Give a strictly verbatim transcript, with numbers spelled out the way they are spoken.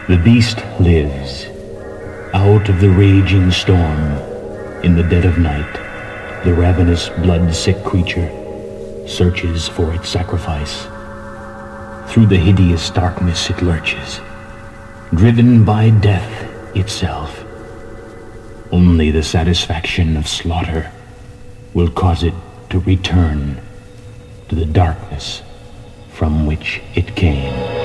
The beast lives. Out of the raging storm, in the dead of night, the ravenous, blood-sick creature searches for its sacrifice. Through the hideous darkness it lurches, driven by death itself. Only the satisfaction of slaughter will cause it to return to the darkness from which it came.